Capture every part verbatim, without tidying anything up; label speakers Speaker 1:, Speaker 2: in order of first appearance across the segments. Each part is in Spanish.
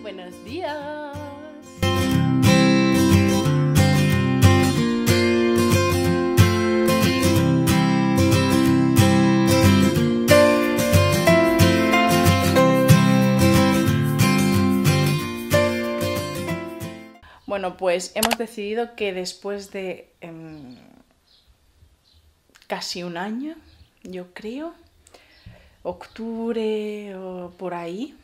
Speaker 1: Buenos días. Bueno, pues hemos decidido que después de eh, casi un año, yo creo, octubre o por ahí,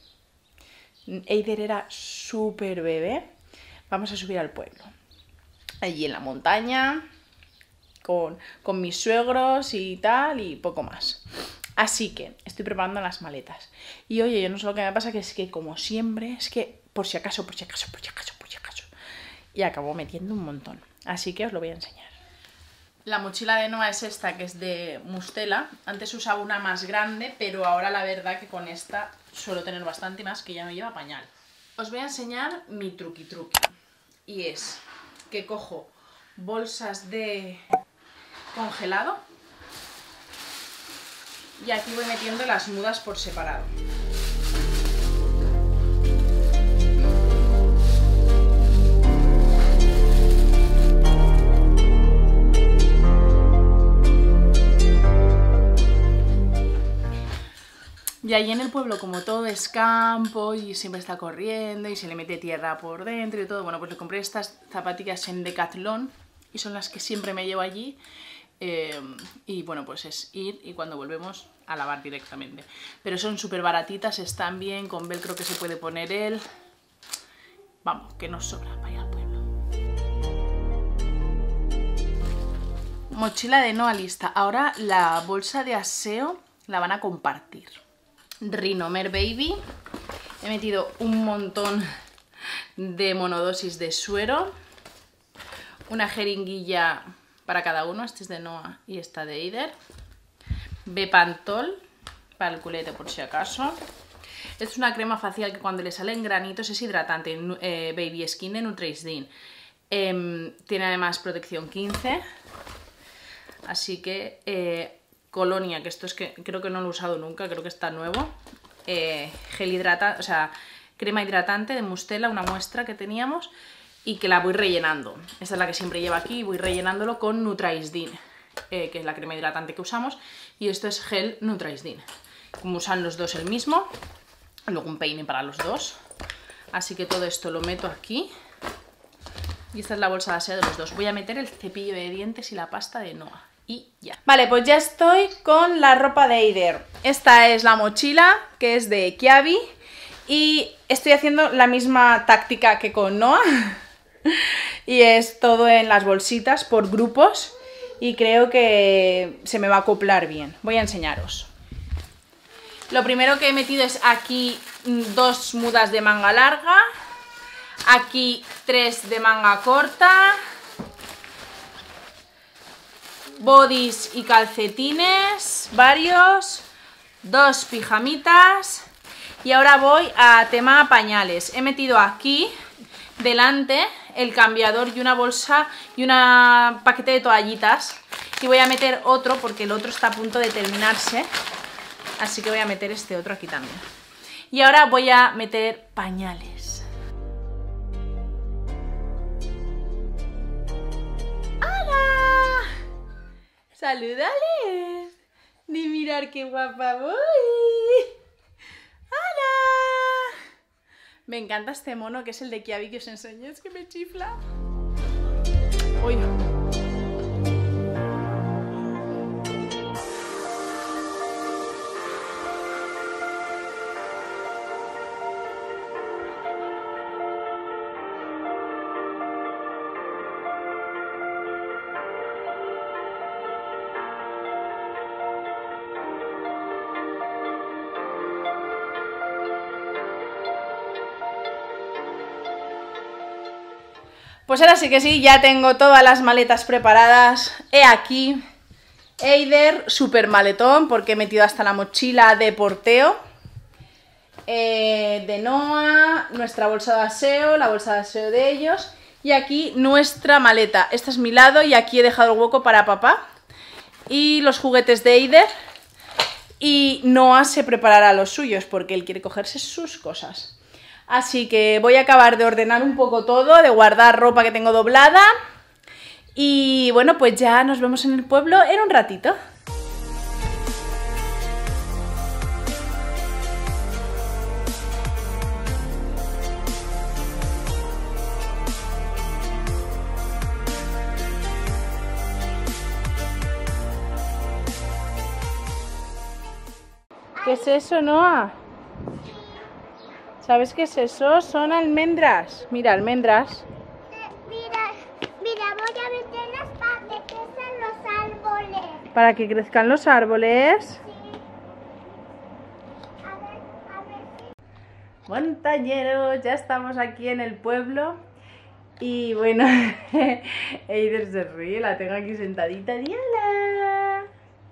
Speaker 1: Eider era súper bebé, vamos a subir al pueblo, allí en la montaña, con, con mis suegros y tal, y poco más. Así que estoy preparando las maletas. Y oye, yo no sé lo que me pasa, que es que como siempre, es que por si acaso, por si acaso, por si acaso, por si acaso, y acabo metiendo un montón. Así que os lo voy a enseñar. La mochila de Noa es esta, que es de Mustela. Antes usaba una más grande, pero ahora la verdad que con esta suelo tener bastante más, que ya no lleva pañal. Os voy a enseñar mi truqui truqui. Y es que cojo bolsas de congelado y aquí voy metiendo las mudas por separado. Y allí en el pueblo, como todo es campo y siempre está corriendo y se le mete tierra por dentro y todo, bueno, pues le compré estas zapatillas en Decathlon y son las que siempre me llevo allí. Eh, y bueno, pues es ir y cuando volvemos a lavar directamente. Pero son súper baratitas, están bien, con velcro que se puede poner él. Vamos, que nos sobra para ir al pueblo. Mochila de Noa lista. Ahora la bolsa de aseo la van a compartir. Rhinomer Baby. He metido un montón de monodosis de suero. Una jeringuilla para cada uno. Este es de Noa y esta de Eider. Bepantol para el culete por si acaso. Esta es una crema facial que cuando le salen granitos es hidratante. Eh, Baby Skin de Nutrizdin. Eh, tiene además protección quince. Así que... Eh, Colonia, que esto es que creo que no lo he usado nunca, creo que está nuevo. Eh, gel hidratante, o sea, crema hidratante de Mustela, una muestra que teníamos y que la voy rellenando. Esta es la que siempre llevo aquí y voy rellenándolo con Nutrizdin, eh, que es la crema hidratante que usamos. Y esto es gel Nutrizdin. Como usan los dos el mismo, luego un peine para los dos. Así que todo esto lo meto aquí. Y esta es la bolsa de aseo de los dos. Voy a meter el cepillo de dientes y la pasta de Noa. Y ya. Vale, pues ya estoy con la ropa de Eider. Esta es la mochila, que es de Kiabi. Y estoy haciendo la misma táctica que con Noa. Y es todo en las bolsitas por grupos. Y creo que se me va a acoplar bien. Voy a enseñaros. Lo primero que he metido es aquí dos mudas de manga larga. Aquí tres de manga corta. Bodys y calcetines, varios, dos pijamitas y ahora voy a tema pañales. He metido aquí delante el cambiador y una bolsa y un paquete de toallitas y voy a meter otro porque el otro está a punto de terminarse, así que voy a meter este otro aquí también. Y ahora voy a meter pañales. ¡Saludales! Ni mirar qué guapa voy. ¡Hola! Me encanta este mono que es el de Kiabi que os enseño, es que me chifla. Uy. Pues ahora sí que sí, ya tengo todas las maletas preparadas. He aquí Eider, super maletón, porque he metido hasta la mochila de porteo. Eh, de Noa, nuestra bolsa de aseo, la bolsa de aseo de ellos. Y aquí nuestra maleta. Este es mi lado y aquí he dejado el hueco para papá. Y los juguetes de Eider. Y Noa se preparará los suyos porque él quiere cogerse sus cosas. Así que voy a acabar de ordenar un poco todo, de guardar ropa que tengo doblada. Y bueno, pues ya nos vemos en el pueblo en un ratito. ¿Qué es eso, Noah? ¿Sabes qué es eso? Son almendras. Mira, almendras.
Speaker 2: Mira, mira, voy a meterlas para que crezcan los árboles.
Speaker 1: ¿Para que crezcan los árboles?
Speaker 2: Sí. A ver, a ver.
Speaker 1: Montañeros, ya estamos aquí en el pueblo. Y bueno, Eider se ríe, la tengo aquí sentadita. ¡Diala!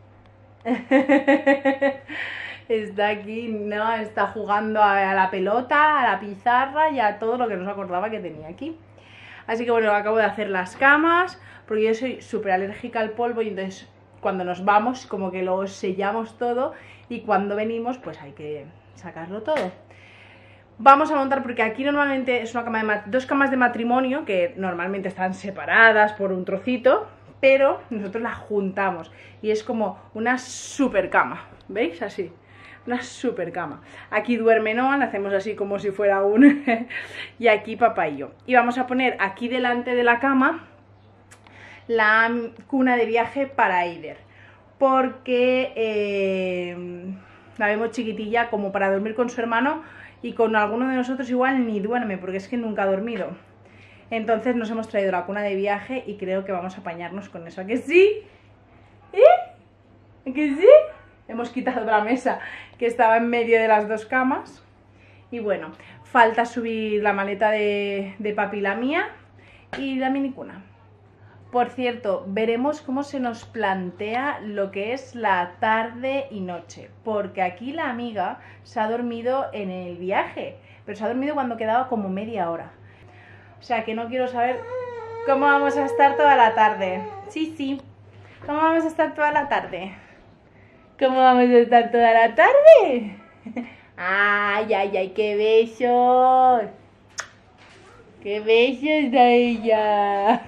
Speaker 1: Está aquí, no, está jugando a la pelota, a la pizarra y a todo lo que no se acordaba que tenía aquí. Así que bueno, acabo de hacer las camas, porque yo soy súper alérgica al polvo y entonces cuando nos vamos como que lo sellamos todo y cuando venimos pues hay que sacarlo todo. Vamos a montar, porque aquí normalmente es una cama de dos camas de matrimonio que normalmente están separadas por un trocito, pero nosotros las juntamos y es como una super cama, ¿veis? Así. Una super cama. Aquí duerme Noah, la hacemos así como si fuera un... y aquí papá y yo. Y vamos a poner aquí delante de la cama la cuna de viaje para Eider. Porque eh, la vemos chiquitilla como para dormir con su hermano y con alguno de nosotros igual ni duerme porque es que nunca ha dormido. Entonces nos hemos traído la cuna de viaje y creo que vamos a apañarnos con eso. ¿A que sí? ¿Eh? ¿A que sí? Hemos quitado la mesa que estaba en medio de las dos camas. Y bueno, falta subir la maleta de, de papi, la mía, y la minicuna. Por cierto, veremos cómo se nos plantea lo que es la tarde y noche. Porque aquí la amiga se ha dormido en el viaje, pero se ha dormido cuando quedaba como media hora. O sea que no quiero saber cómo vamos a estar toda la tarde. Sí, sí. ¿Cómo vamos a estar toda la tarde? ¿Cómo vamos a estar toda la tarde? ¡Ay, ay, ay! ¡Qué besos! ¡Qué besos da ella!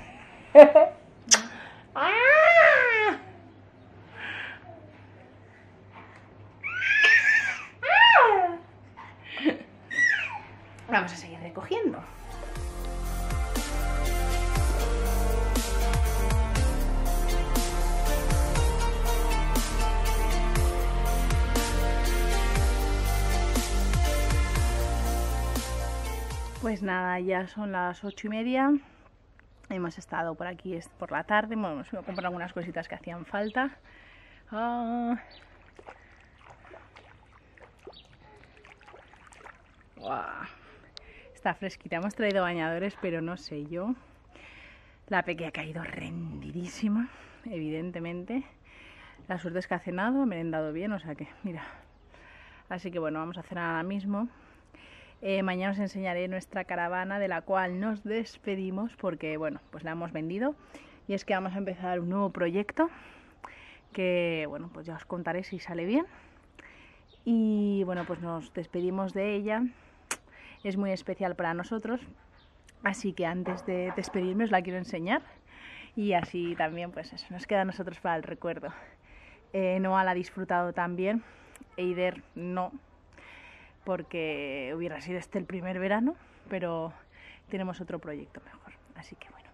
Speaker 1: ¡Ah! ¡Ah! Vamos a seguir recogiendo. Pues nada, ya son las ocho y media. Hemos estado por aquí por la tarde. Bueno, hemos ido a comprar algunas cositas que hacían falta. Ah. Wow. Está fresquita. Hemos traído bañadores, pero no sé yo. La peque ha caído rendidísima, evidentemente. La suerte es que ha cenado, ha merendado bien, o sea que, mira. Así que bueno, vamos a cenar ahora mismo. Eh, mañana os enseñaré nuestra caravana, de la cual nos despedimos porque, bueno, pues la hemos vendido. Y es que vamos a empezar un nuevo proyecto que, bueno, pues ya os contaré si sale bien. Y, bueno, pues nos despedimos de ella. Es muy especial para nosotros, así que antes de despedirme os la quiero enseñar. Y así también, pues eso, nos queda a nosotros para el recuerdo. Eh, Noah la ha disfrutado también, Eider no, porque hubiera sido este el primer verano, pero tenemos otro proyecto mejor, así que bueno.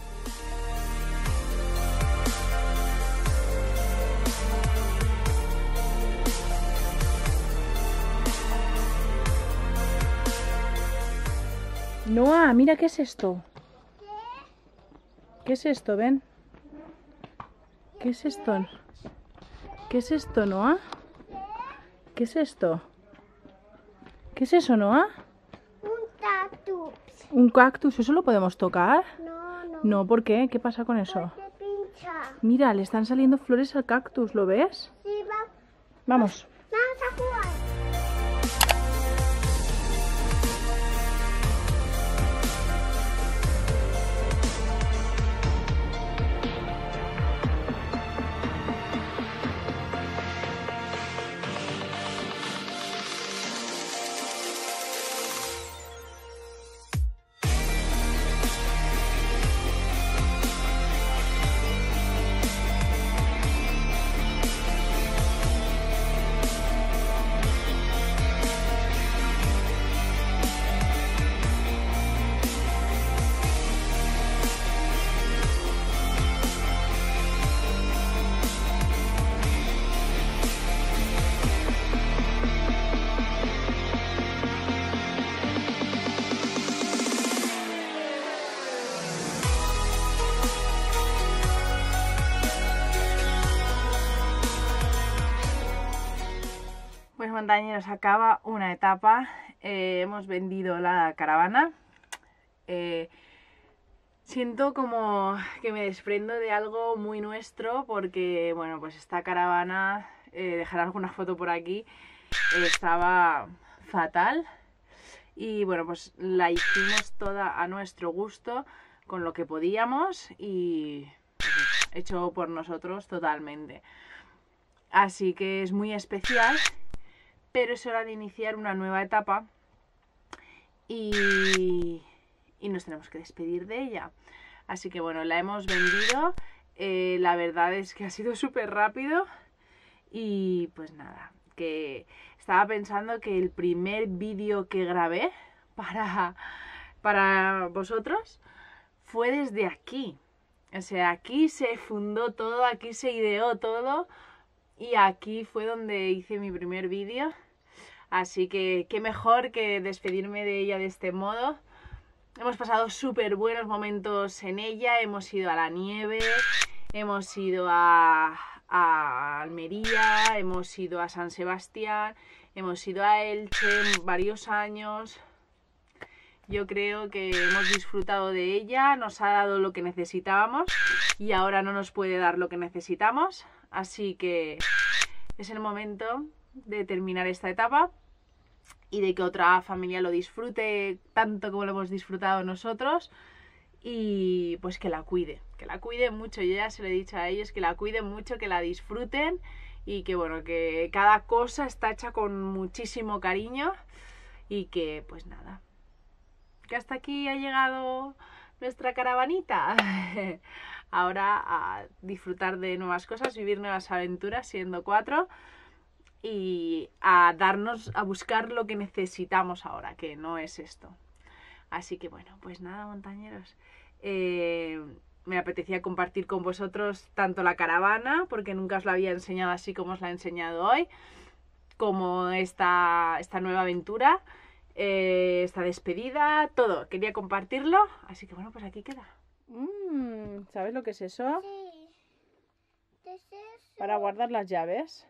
Speaker 1: Noah, mira, ¿qué es esto? ¿Qué es esto? Ven. ¿Qué es esto? ¿Qué es esto, Noah? ¿Qué es esto? ¿Qué es eso, Noah?
Speaker 2: Un cactus.
Speaker 1: ¿Un cactus? ¿Eso lo podemos tocar?
Speaker 2: No, no.
Speaker 1: No, ¿por qué? ¿Qué pasa con eso?
Speaker 2: Porque pincha.
Speaker 1: Mira, le están saliendo flores al cactus, ¿lo ves?
Speaker 2: Sí, va.
Speaker 1: Vamos.
Speaker 2: Vamos a jugar.
Speaker 1: montañeros, acaba una etapa. Eh, hemos vendido la caravana. Eh, siento como que me desprendo de algo muy nuestro porque, bueno, pues esta caravana, eh, dejaré alguna foto por aquí, eh, estaba fatal. Y bueno, pues la hicimos toda a nuestro gusto, con lo que podíamos y pues, hecho por nosotros totalmente. Así que es muy especial, pero es hora de iniciar una nueva etapa y, y nos tenemos que despedir de ella. Así que bueno, la hemos vendido, eh, la verdad es que ha sido súper rápido y pues nada, que estaba pensando que el primer vídeo que grabé para, para vosotros fue desde aquí. O sea, aquí se fundó todo, aquí se ideó todo y aquí fue donde hice mi primer vídeo. Así que qué mejor que despedirme de ella de este modo. Hemos pasado súper buenos momentos en ella, hemos ido a la nieve, hemos ido a, a Almería, hemos ido a San Sebastián, hemos ido a Elche varios años. Yo creo que hemos disfrutado de ella, nos ha dado lo que necesitábamos y ahora no nos puede dar lo que necesitamos. Así que es el momento de terminar esta etapa y de que otra familia lo disfrute tanto como lo hemos disfrutado nosotros y pues que la cuide, que la cuide mucho. Yo ya se lo he dicho a ellos, que la cuiden mucho, que la disfruten y que bueno, que cada cosa está hecha con muchísimo cariño y que pues nada, que hasta aquí ha llegado nuestra caravanita. Ahora a disfrutar de nuevas cosas, vivir nuevas aventuras siendo cuatro y a darnos, a buscar lo que necesitamos ahora, que no es esto. Así que bueno, pues nada, montañeros, eh, me apetecía compartir con vosotros tanto la caravana, porque nunca os la había enseñado así como os la he enseñado hoy, como esta, esta nueva aventura, eh, esta despedida, todo, quería compartirlo, así que bueno, pues aquí queda. Mm, ¿sabes lo que es eso?
Speaker 2: Sí. ¿Qué es eso?
Speaker 1: Para guardar las llaves.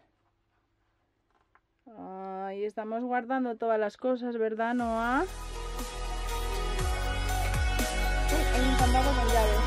Speaker 1: Ahí estamos guardando todas las cosas, ¿verdad, Noah? Uy, hay un candado con llaves.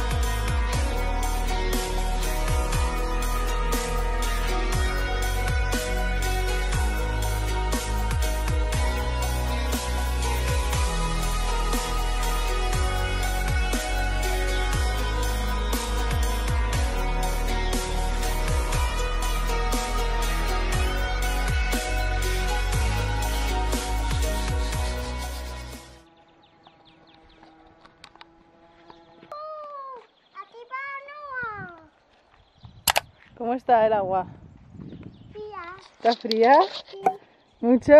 Speaker 1: ¿Cómo está el agua?
Speaker 2: Fría.
Speaker 1: ¿Está fría?
Speaker 2: Sí.
Speaker 1: ¿Mucho?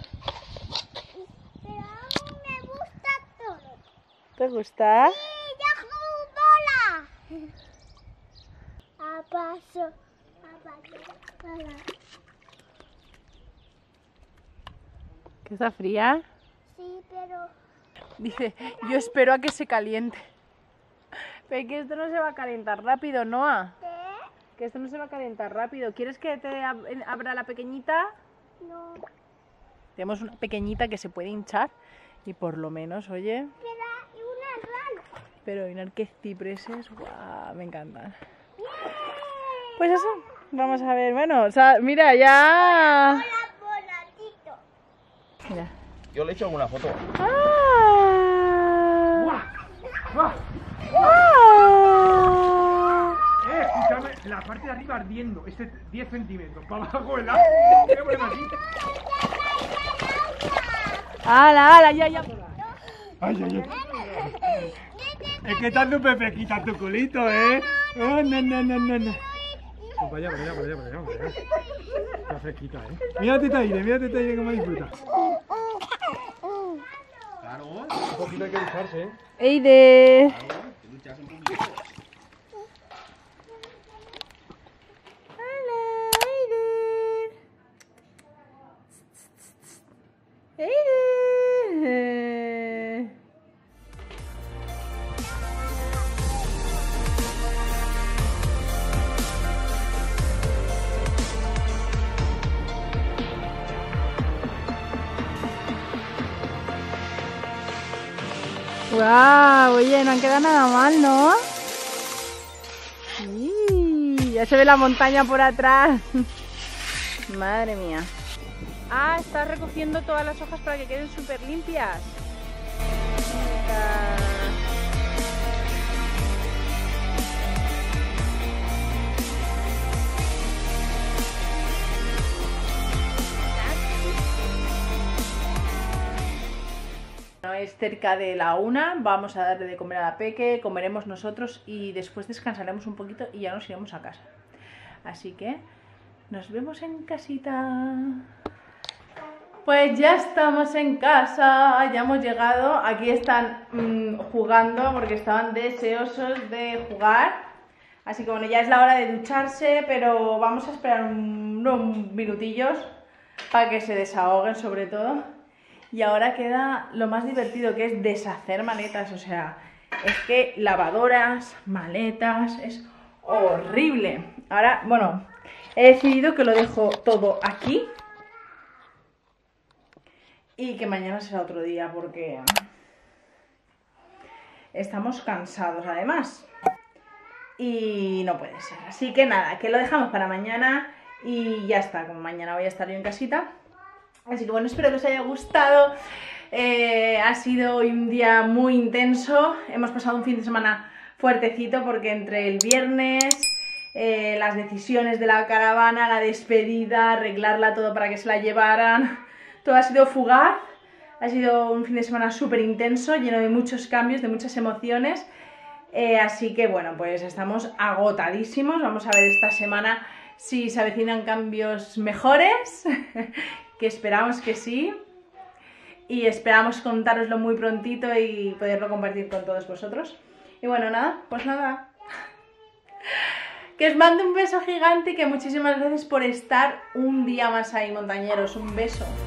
Speaker 2: Pero aún me gusta todo.
Speaker 1: ¿Te gusta?
Speaker 2: ¡Sí, ya bola! A paso, a paso, hola.
Speaker 1: ¿Que está fría?
Speaker 2: Sí, pero...
Speaker 1: Dice, yo espero a que se caliente. Pero que esto no se va a calentar rápido, Noah.
Speaker 2: ¿Qué?
Speaker 1: Que esto no se va a calentar rápido. ¿Quieres que te ab abra la pequeñita?
Speaker 2: No.
Speaker 1: Tenemos una pequeñita que se puede hinchar y por lo menos, oye...
Speaker 2: Espera, y una rana.
Speaker 1: Pero mirar qué cipreses, guau, me encantan.
Speaker 2: ¡Bien!
Speaker 1: Pues eso, vamos a ver, bueno, o sea, mira, ya...
Speaker 2: Hola, voladito.
Speaker 1: Mira.
Speaker 3: Yo le he hecho alguna foto.
Speaker 1: ¡Ah!
Speaker 4: ¡Guau!
Speaker 1: ¡Ah!
Speaker 4: Eh, escúchame, la parte de arriba ardiendo, este diez centímetros, para abajo el agua. ¿Qué problema aquí?
Speaker 1: ¡Hala, hala, ya, ya!
Speaker 4: Ay, ay, ay. Es que está tu pepequita tu culito, ¿eh? Oh, no, no, no, no, no. Pues para allá, para allá, para allá, para allá, para allá. Está fresquita, ¿eh? Mírate, Taire, mírate, Taire, cómo disfruta. Claro, un poquito hay que ducharse, ¿eh?
Speaker 1: ¡Eide! ¡Hola, Eider! ¡Eider! ¡Guau! Oye, no han quedado nada mal, ¿no? Sí, ya se ve la montaña por atrás. Madre mía. Ah, estás recogiendo todas las hojas para que queden súper limpias. Es cerca de la una, vamos a darle de comer a la peque, comeremos nosotros y después descansaremos un poquito y ya nos iremos a casa. Así que nos vemos en casita. Pues ya estamos en casa, ya hemos llegado. Aquí están mmm, jugando porque estaban deseosos de jugar. Así que bueno, ya es la hora de ducharse, pero vamos a esperar unos minutillos para que se desahoguen sobre todo. Y ahora queda lo más divertido, que es deshacer maletas. O sea, es que lavadoras, maletas, es horrible. Ahora, bueno, he decidido que lo dejo todo aquí y que mañana será otro día porque estamos cansados además y no puede ser. Así que nada, que lo dejamos para mañana y ya está. Como mañana voy a estar yo en casita. Así que bueno, espero que os haya gustado. Eh, ha sido hoy un día muy intenso. Hemos pasado un fin de semana fuertecito porque entre el viernes, eh, las decisiones de la caravana, la despedida, arreglarla todo para que se la llevaran, todo ha sido fugaz. Ha sido un fin de semana súper intenso, lleno de muchos cambios, de muchas emociones. Eh, así que bueno, pues estamos agotadísimos. Vamos a ver esta semana si se avecinan cambios mejores. Que esperamos que sí y esperamos contároslo muy prontito y poderlo compartir con todos vosotros. Y bueno, nada, pues nada, que os mando un beso gigante y que muchísimas gracias por estar un día más ahí, montañeros. Un beso.